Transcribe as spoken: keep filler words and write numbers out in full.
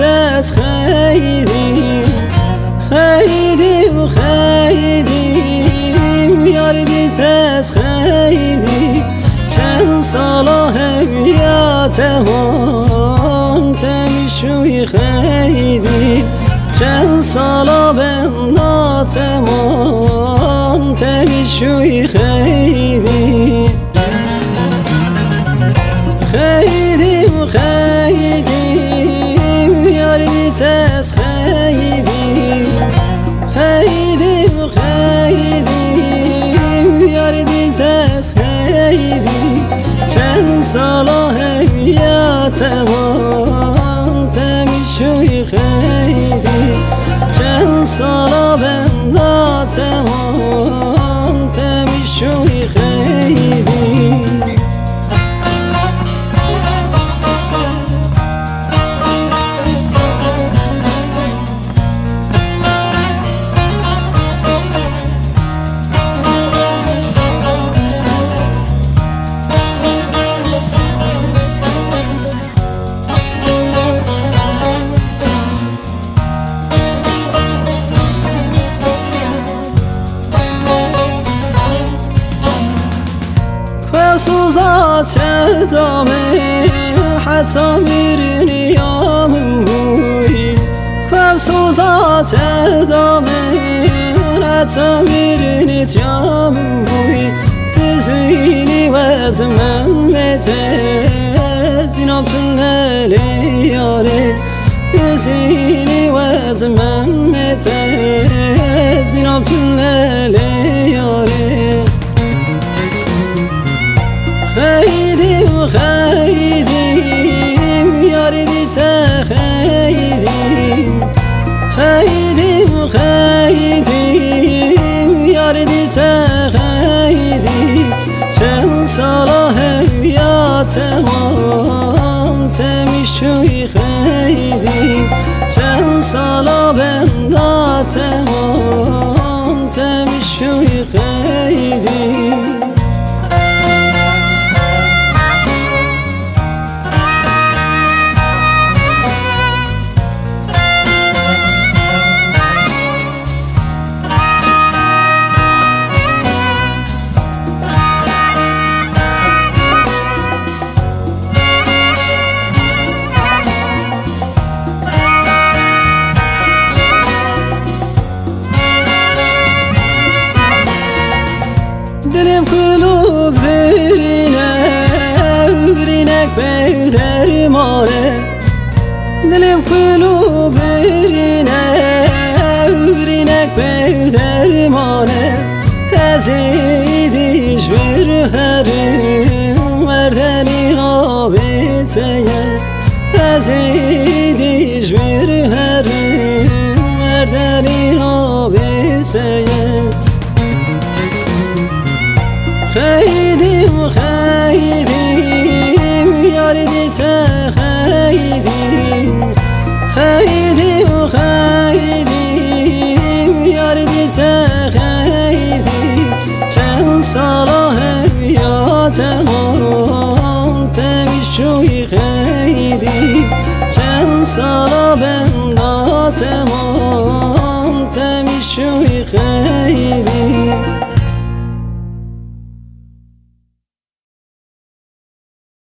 ses xeydim Xeydim xeydim Yardi ses xeydim Çen sala hevya temam Temişuy xeydim Çen sala benda temam Temişuy xeydim Xeydim xeydim Yardi ses xeydim Xeydim xeydim Yardi ses xeydim Çen sala hevya temam Temişuy xeydim Çen sala benda temam Temişuy xeydim سوزات دامر حتی میرنی یاموی سوزات دامر حتی میرنی یاموی تزوینی وزمن متز اینام تنلی یاره تزوینی وزمن متز اینام تنلی یاره خیدیم خیدیم یاردی سه خیدیم خیدیم خیدیم یاردی سه خیدیم چند سالا هویا تمام تمیشوی خیدیم چند سالا بندا تمام تمیشوی خیدیم Dilim kılıp birine, birinek bey dermane Dilim kılıp birine, birinek bey dermane Ezidiş bir herim, verdeni abiteye Ezidiş bir herim, verdeni abiteye خیدیم خیدیم یاردی سه خیدیم خیدیم خیدیم یاردی سه خیدیم چند سالا هویا تمام تمیشوی خیدیم چند سالا بندا تمام